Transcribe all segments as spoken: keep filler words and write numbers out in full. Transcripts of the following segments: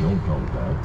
Don't call it that.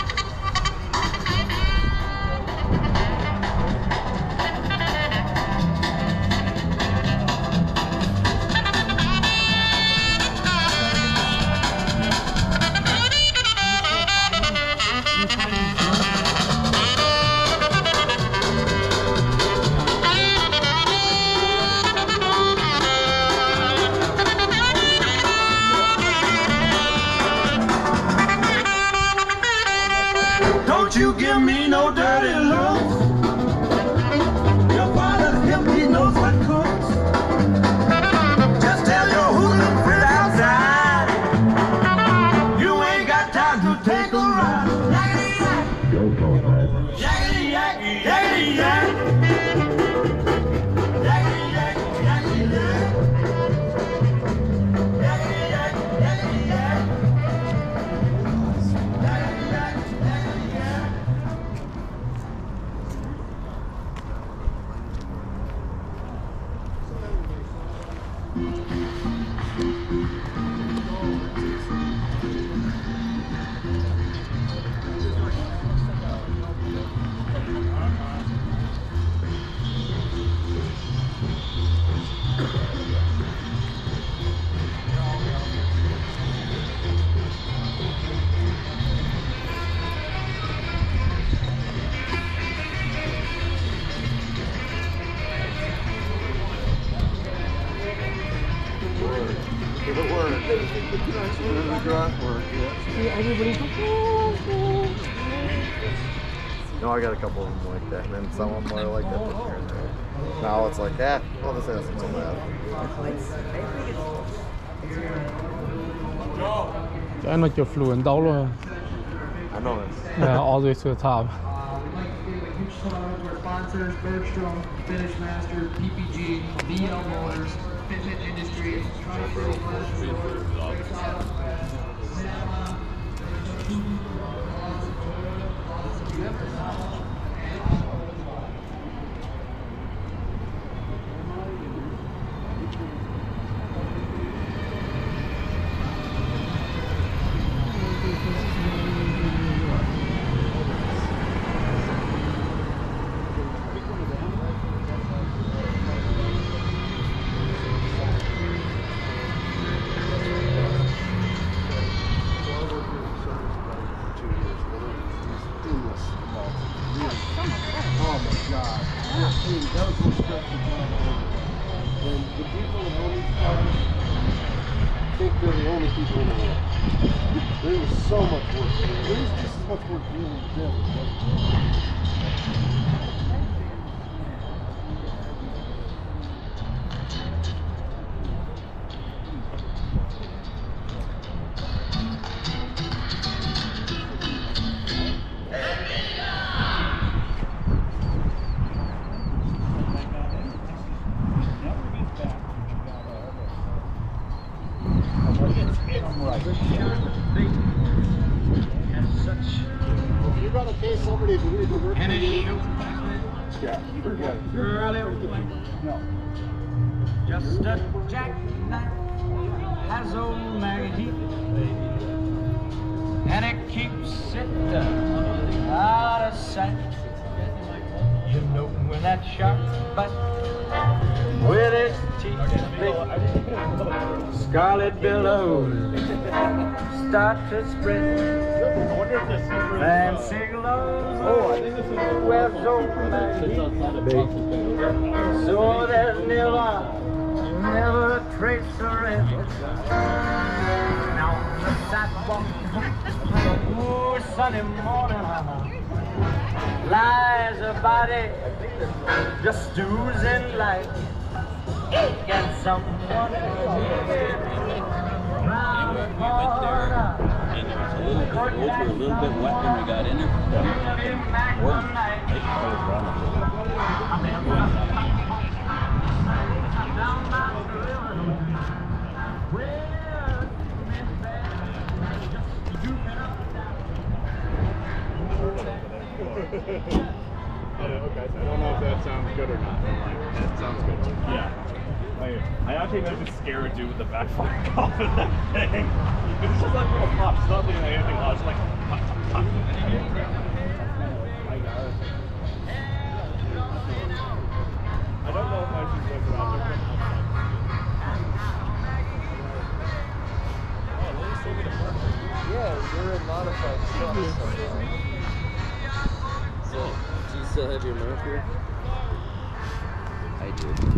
Don't you give me no dirty looks. Your father him, he knows what cooks. Just tell your hoodlum friend outside, you ain't got time to take a ride. Yakety yak. Don't call it that. Yakety yak, yakety yak. Yakety yak, yakety yak. Yakety yak, yakety yak. Yakety yak, yakety yak. Give it work. Give it a grunt work, yeah. See, everybody's like, oh, oh. No, I got a couple of them like that, and then some of them are like that here and there. Now it's like, eh, well, this isn't so bad. And like you're fluent dollar. I know this. Yeah, all the way to the top. We'd like to give a huge shout out to our sponsors, Bergstrom, Finish Master, P P G, V L Motors, Fitment Industries, Tri-City Glass Stores, Oh my God. Dude, that was what stressed the job over. And the people that own these cars think they're the only people in the world. There was so much work to do. There is just as much work dealing with them. You got to pay somebody to do the work for you? Yeah, forget it. No. Just a jackknife has old Maggie, and it keeps it uh, out of sight. You know when that shark bite with its teeth big, scarlet billows start to spread. Fancy glows Oh, I think this is webs open Maggie, so there's never, never a trace of red. Now on the sidewalk, ooh, sunny morning, lies a body just oozing light. Can someone round the corner? And it was a little bit over, a little bit wet when we got in there. Or, I think I was wrong. okay. I don't know if that sounds good or not. I'm like, that sounds good. Yeah. Like, I actually imagine scare a dude with the backfire off of that thing. It's just like little pops. It's not thinking anything loud. It's like pop, pop, pop. I got it. I don't know if I should look around there. Oh, Lily still get a marker. Yeah, you're in modified stuff. So, do you still have your marker? I do.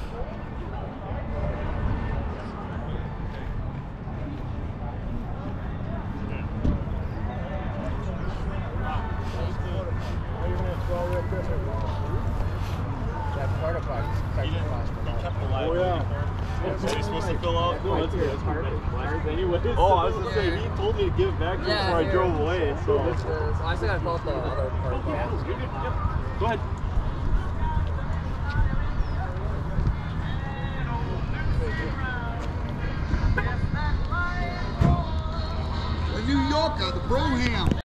Oh, yeah. So he's supposed to fill out? No, that's good. That's good. Anyways. Oh, I was going to say, he told me to give it back to him Yeah, before I here. drove away. So. This is, I still got to fill out the other part. Go ahead. The New Yorker, the Broham.